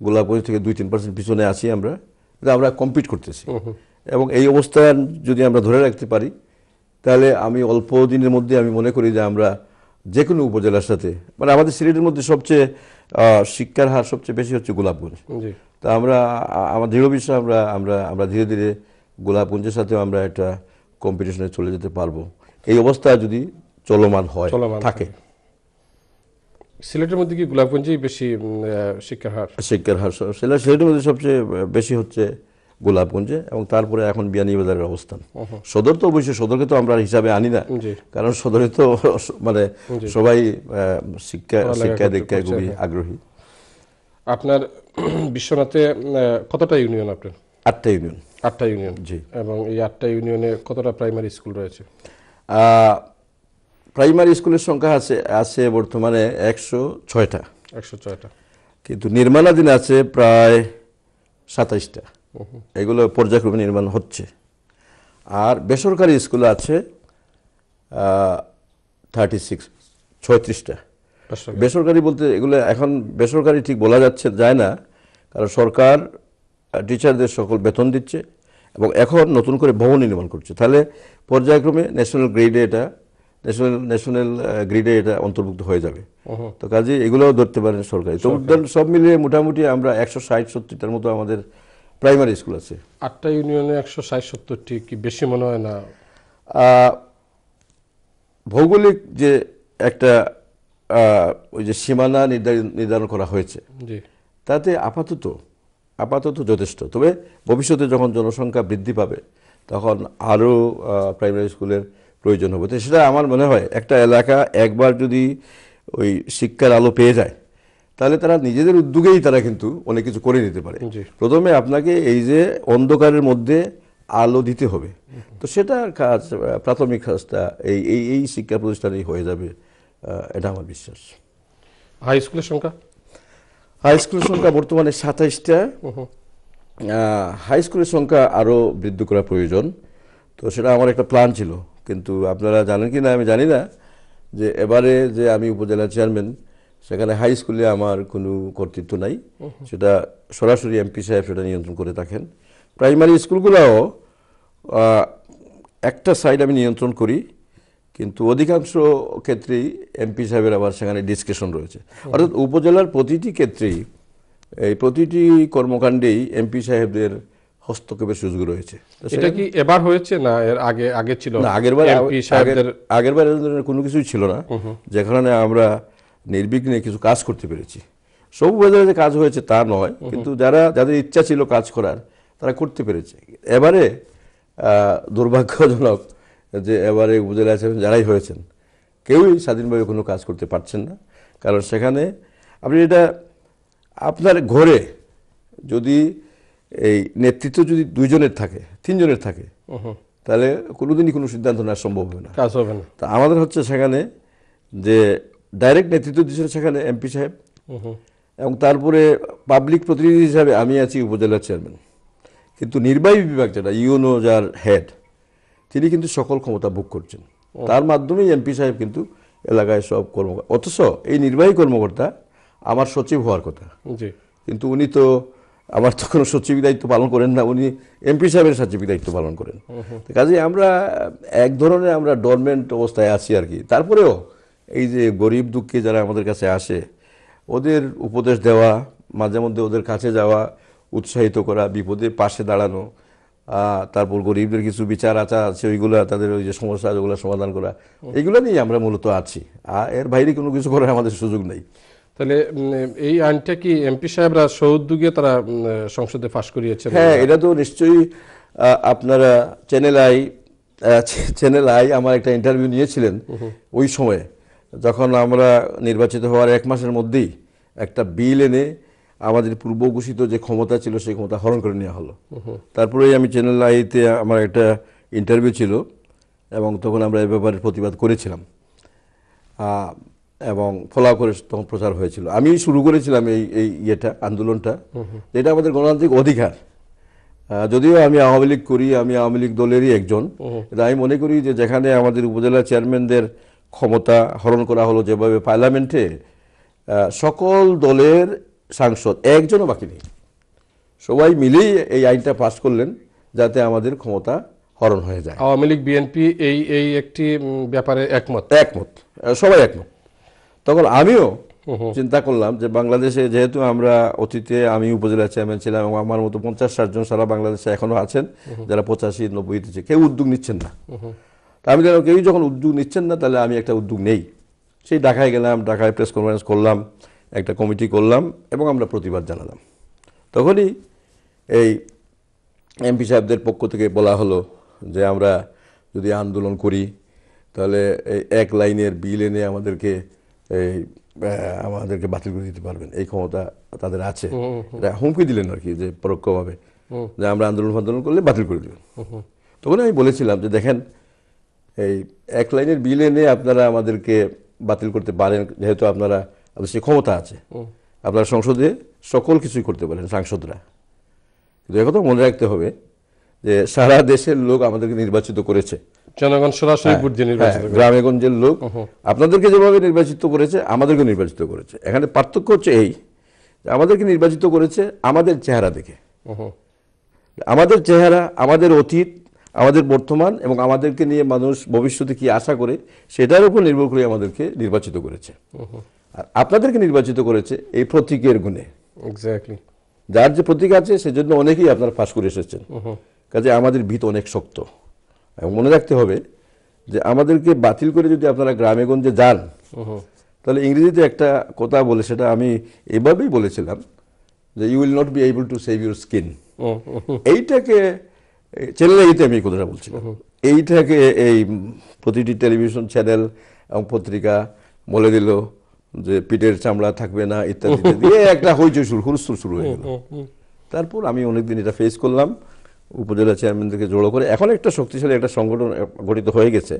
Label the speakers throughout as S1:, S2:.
S1: গোলাপগঞ্জ থেকে 2-3% পিছনে আছি আমরা, আমরা কম্পিট করতেছি। এবং এই অবস্থান যদি আমরা ধরে রাখতে পারি তাহলে আমি অল্প দিনের মধ্যে আমি মনে করি যে আমরা যে কোনো উপজেলার সাথে, মানে আমাদের সিলেটের মধ্যে সবচেয়ে শিক্ষার হার সবচেয়ে বেশি হচ্ছে গোলাপগঞ্জ। তা আমরা আমার দৃঢ় বিশ্বাস আমরা ধীরে ধীরে গোলাপগঞ্জের সাথেও আমরা একটা কম্পিটিশনে চলে যেতে পারবো, এই অবস্থা যদি চলমান থাকে।
S2: সিলেটের মধ্যে কি গোলাপগঞ্জেই বেশি শিক্ষার হার?
S1: সিলেটের মধ্যে সবচেয়ে বেশি হচ্ছে গোলাপগঞ্জে, এবং তারপরে এখন বিয়ানীবাজারের অবস্থান। সদর তো অবশ্যই, সদরকে তো আমরা হিসাবে আনি না, কারণ সদরে তো মানে সবাই শিক্ষা দীক্ষায় খুবই আগ্রহী।
S2: আপনার বিশ্বনাথে কতটা ইউনিয়ন? আপনার
S1: 8টা ইউনিয়ন।
S2: 8টা ইউনিয়ন, জি। এবং এই 8টা ইউনিয়নে কতটা প্রাইমারি স্কুল রয়েছে?
S1: প্রাইমারি স্কুলের সংখ্যা আছে বর্তমানে 106টা।
S2: 106টা,
S1: কিন্তু নির্মাণাধীন আছে প্রায় 27টা। এগুলো পর্যায়ক্রমে নির্মাণ হচ্ছে। আর বেসরকারি স্কুল আছে 36টা। বেসরকারি বলতে এগুলো এখন বেসরকারি ঠিক বলা যায় না, কারণ সরকার টিচারদের সকল বেতন দিচ্ছে এবং এখন নতুন করে ভবন নির্মাণ করছে। তাহলে পর্যায়ক্রমে ন্যাশনাল গ্রিডে এটা অন্তর্ভুক্ত হয়ে যাবে। তো কাজে এগুলোও ধরতে পারেন সরকারি। তো সব মিলিয়ে মোটামুটি আমরা 160-70টার মতো আমাদের প্রাইমারি স্কুল আছে।
S2: 8টা ইউনিয়নে 160-70টি কি বেশি মনে হয় না?
S1: ভৌগোলিক যে একটা ওই যে সীমানা নির্ধারণ করা হয়েছে, তাতে আপাতত যথেষ্ট। তবে ভবিষ্যতে যখন জনসংখ্যা বৃদ্ধি পাবে তখন আরও প্রাইমারি স্কুলের প্রয়োজন হবে। তো সেটা আমার মনে হয় একটা এলাকা একবার যদি ওই শিক্ষার আলো পেয়ে যায় তাহলে তারা নিজেদের উদ্যোগেই তারা কিন্তু অনেক কিছু করে নিতে পারে। প্রথমে আপনাকে এই যে অন্ধকারের মধ্যে আলো দিতে হবে, তো সেটার কাজ, প্রাথমিক কাজটা এই শিক্ষা প্রতিষ্ঠানেই হয়ে যাবে, এটা আমার বিশ্বাস।
S2: হাই স্কুলের সংখ্যা
S1: বর্তমানে 27টা। হাই স্কুলের সংখ্যা আরও বৃদ্ধি করা প্রয়োজন। তো সেটা আমার একটা প্ল্যান ছিল, কিন্তু আপনারা জানেন কি না আমি জানি না যে এবারে যে আমি উপজেলা চেয়ারম্যান, সেখানে হাই স্কুলে আমার কোনো কর্তৃত্ব নাই, সেটা সরাসরি এমপি সাহেব সেটা নিয়ন্ত্রণ করে থাকেন। প্রাইমারি স্কুলগুলোও একটা সাইড আমি নিয়ন্ত্রণ করি, কিন্তু অধিকাংশ ক্ষেত্রেই এমপি সাহেবের আবার সেখানে ডিসক্রিপশন রয়েছে। অর্থাৎ উপজেলার প্রতিটি ক্ষেত্রেই, এই প্রতিটি কর্মকাণ্ডেই এমপি সাহেবদের হস্তক্ষেপের সুযোগ রয়েছে।
S2: এটা কি এবার হয়েছে না এর আগে ছিল?
S1: না, আগেরবার কোনো কিছুই ছিল না, যেখানে আমরা নির্বিঘ্নে কিছু কাজ করতে পেরেছি। সব উপজেলায় যে কাজ হয়েছে তা নয়, কিন্তু যাদের ইচ্ছা ছিল কাজ করার তারা করতে পেরেছে। এবারে দুর্ভাগ্যজনক যে এবারে উপজেলা যারাই হয়েছেন কেউই স্বাধীনভাবে কোনো কাজ করতে পারছেন না। কারণ সেখানে আপনি এটা আপনার ঘরে যদি এই নেতৃত্ব যদি 2 জনের থাকে, 3 জনের থাকে, তাহলে কোনোদিনই কোনো সিদ্ধান্ত নেওয়া সম্ভব হবে না,
S2: কাজ হবে না।
S1: তা আমাদের হচ্ছে সেখানে যে ডাইরেক্ট নেতৃত্ব দিচ্ছেন সেখানে এমপি সাহেব, এবং তারপরে পাবলিক প্রতিনিধি হিসাবে আমি আছি উপজেলার চেয়ারম্যান। কিন্তু নির্বাহী বিভাগ যেটা ইউনো যার হেড, তিনি কিন্তু সকল ক্ষমতা ভোগ করছেন, তার মাধ্যমেই এমপি সাহেব কিন্তু এলাকায় সব অথচ এই নির্বাহী কর্মকর্তা আমার সচিব হওয়ার কথা, কিন্তু উনি তো আমার তো কোনো সচিব দায়িত্ব পালন করেন না, উনি এমপি সাহেবের সচিব দায়িত্ব পালন করেন। কাজে আমরা এক ধরনের আমরা ডরমেন্ট অবস্থায় আছি আর কি। তারপরেও এই যে গরিব দুঃখী যারা আমাদের কাছে আসে ওদের উপদেশ দেওয়া, মাঝে মধ্যে ওদের কাছে যাওয়া, উৎসাহিত করা, বিপদে পাশে দাঁড়ানো, তারপর গরিবদের কিছু বিচার আচার আছে ওইগুলো, তাদের ওই যে সমস্যা ওগুলো সমাধান করা, এইগুলো নিয়ে আমরা মূলত আছি। এর বাইরে কোনো কিছু করার আমাদের সুযোগ নেই।
S2: তাহলে এই আইনটা কি এমপি সাহেবরা সৌদ্যোগে তারা সংসদে পাস করিয়েছেন?
S1: হ্যাঁ, এটা তো নিশ্চয়ই আপনারা চ্যানেল আই আমার একটা ইন্টারভিউ নিয়েছিলেন ওই সময়ে, যখন আমরা নির্বাচিত হওয়ার 1 মাসের মধ্যেই একটা বিল এনে আমাদের পূর্ব ঘোষিত যে ক্ষমতা ছিল সেই ক্ষমতা হরণ করে নেওয়া হলো। তারপরেই আমি চ্যানেল আইতে আমার একটা ইন্টারভিউ ছিল এবং তখন আমরা এই ব্যাপারে প্রতিবাদ করেছিলাম এবং ফলাও করে তখন প্রচার হয়েছিল। আমি শুরু করেছিলাম এই আন্দোলনটা, যেটা আমাদের গণতান্ত্রিক অধিকার। যদিও আমি আওয়ামী লীগ করি, আমি আওয়ামী লীগ দলেরই একজন, আমি মনে করি যে যেখানে আমাদের উপজেলা চেয়ারম্যানদের ক্ষমতা হরণ করা হলো যেভাবে পার্লামেন্টে, সকল দলের সাংসদ একজনও বাকি নেই, সবাই মিলেই এই আইনটা পাস করলেন যাতে আমাদের ক্ষমতা হরণ হয়ে যায়।
S2: আওয়ামী লীগ বিএনপি এই একটি ব্যাপারে একমত,
S1: সবাই একমত। তখন আমিও চিন্তা করলাম যে বাংলাদেশে যেহেতু আমরা অতীতে আমি উপজেলা চেয়ারম্যান ছিলাম এবং আমার মতো 50-60 জন সারা বাংলাদেশে এখনো আছেন যারা 85-90-তে কেউ উদ্যোগ নিচ্ছেন না। তা আমি জানি কেউ যখন উদ্যোগ নিচ্ছেন না তাহলে আমি একটা উদ্যোগ নেই। সেই ঢাকায় গেলাম, ঢাকায় প্রেস কনফারেন্স করলাম, একটা কমিটি করলাম এবং আমরা প্রতিবাদ জানালাম। তখনই এই এমপি সাহেবদের পক্ষ থেকে বলা হলো যে আমরা যদি আন্দোলন করি তাহলে এই এক লাইনের বিল এনে আমাদেরকে বাতিল করে দিতে পারবেন, এই ক্ষমতা তাদের আছে। হুমকি দিলেন আর কি, যে পরোক্ষভাবে যে আমরা আন্দোলন করলে বাতিল করে দেবেন। তখন আমি বলেছিলাম যে দেখেন, এই এক লাইনের বিল এনে আপনারা আমাদেরকে বাতিল করতে পারেন, যেহেতু আপনাদের সে ক্ষমতা আছে, আপনারা সংসদে সকল কিছুই করতে পারেন সাংসদরা। কিন্তু একথা মনে রাখতে হবে যে সারা দেশের লোক আমাদেরকে নির্বাচিত করেছে,
S2: জনগণ সরাসরি ভোট দিয়ে নির্বাচিত করেছে,
S1: গ্রামেগঞ্জের লোক আপনাদেরকে যেভাবে নির্বাচিত করেছে আমাদেরকে নির্বাচিত করেছে। এখানে পার্থক্য হচ্ছে এই যে আমাদেরকে নির্বাচিত করেছে আমাদের চেহারা দেখে, আমাদের চেহারা, আমাদের অতীত, আমাদের বর্তমান এবং আমাদেরকে নিয়ে মানুষ ভবিষ্যতে কি আশা করে সেটার উপর নির্ভর করে আমাদেরকে নির্বাচিত করেছে। আর আপনাদেরকে নির্বাচিত করেছে এই প্রতীকের গুণে।
S2: এক্স্যাক্টলি,
S1: যার যে প্রতীক আছে সেজন্য অনেকেই আপনারা পাস করে এসেছেন। কাজে আমাদের ভিত অনেক শক্ত। এবং মনে রাখতে হবে যে আমাদেরকে বাতিল করে যদি আপনারা গ্রামে গঞ্জে যান তাহলে ইংরেজিতে একটা কথা বলে, সেটা আমি এভাবেই বলেছিলাম যে you will not be able to save your skin. এইটাকে চ্যানেলে আমি এই কথাটা বলছিলাম। এইটাকে এই প্রতিটি টেলিভিশন চ্যানেল এবং পত্রিকা বলে দিল যে পিঠের চামড়া থাকবে না ইত্যাদি দিয়ে একটা হইচই হুলস্থুল শুরু হয়ে গেল। তারপর আমি অনেকদিন এটা ফেস করলাম, উপজেলা চেয়ারম্যানদেরকে জড়ো করে এখন একটা শক্তিশালী একটা সংগঠন গঠিত হয়ে গেছে।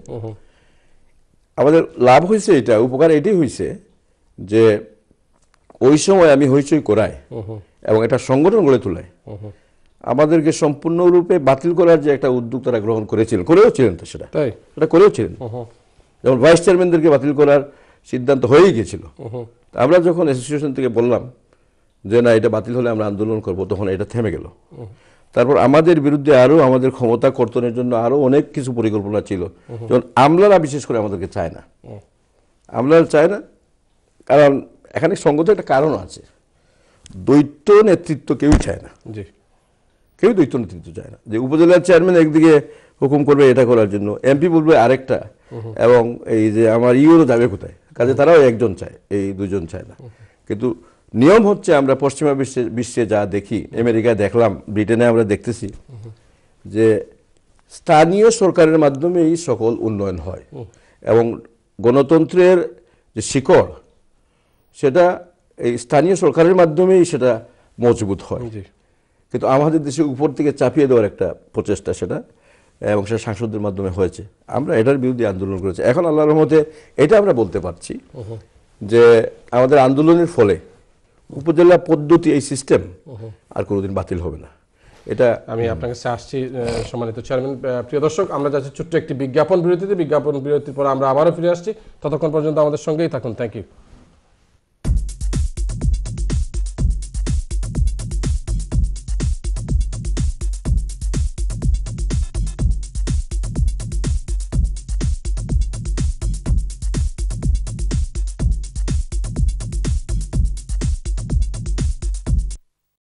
S1: আমাদের লাভ হয়েছে, এটা উপকার এটাই হয়েছে যে ওই সময় আমি হইচই করাই এবং একটা সংগঠন গড়ে তোলায় আমাদেরকে সম্পূর্ণরূপে বাতিল করার যে একটা উদ্যোগ তারা গ্রহণ করেওছিলেন, তো সেটা করেওছিলেন। যেমন ভাইস চেয়ারম্যানদেরকে বাতিল করার সিদ্ধান্ত হয়েই গিয়েছিল। আমরা যখন অ্যাসোসিয়েশন থেকে বললাম যে না এটা বাতিল হলে আমরা আন্দোলন করব, তখন এটা থেমে গেল। তারপর আমাদের বিরুদ্ধে আরো আমাদের ক্ষমতা কর্তনের জন্য আরো অনেক কিছু পরিকল্পনা ছিল। যেমন আমলারা বিশেষ করে আমাদেরকে চায় না, আমলারা চায় না, কারণ এখানে সঙ্গত একটা কারণ আছে, দ্বৈত নেতৃত্ব কেউ চায় না, কেউ দ্বৈত নেতৃত্ব চায় না। যে উপজেলার চেয়ারম্যান একদিকে হুকুম করবে এটা করার জন্য, এমপি বলবে আরেকটা, এবং এই যে আমার ইউরো যাবে কোথায়, কাজে তারাও একজন চায়, এই দুজন চায় না। কিন্তু নিয়ম হচ্ছে আমরা পশ্চিমা বিশ্বে যা দেখি, আমেরিকায় দেখলাম, ব্রিটেনে আমরা দেখতেছি যে স্থানীয় সরকারের মাধ্যমেই সকল উন্নয়ন হয় এবং গণতন্ত্রের যে শিকড় সেটা এই স্থানীয় সরকারের মাধ্যমেই সেটা মজবুত হয়। কিন্তু আমাদের দেশে উপর থেকে চাপিয়ে দেওয়ার একটা প্রচেষ্টা সেটা, এবং সেটা সাংসদদের মাধ্যমে হয়েছে। আমরা এটার বিরুদ্ধে আন্দোলন করেছি। এখন আল্লাহর রহমতে এটা আমরা বলতে পারছি যে আমাদের আন্দোলনের ফলে উপজেলা পদ্ধতি এই সিস্টেম আর কোনোদিন বাতিল হবে না। এটা
S2: আমি আপনার কাছে আসছি সম্মানিত চেয়ারম্যান। প্রিয় দর্শক, আমরা যাচ্ছি ছোট্ট একটি বিজ্ঞাপন বিরতিতে। বিজ্ঞাপন বিরতির পর আমরা আবারও ফিরে আসছি। ততক্ষণ পর্যন্ত আমাদের সঙ্গেই থাকুন। Thank you.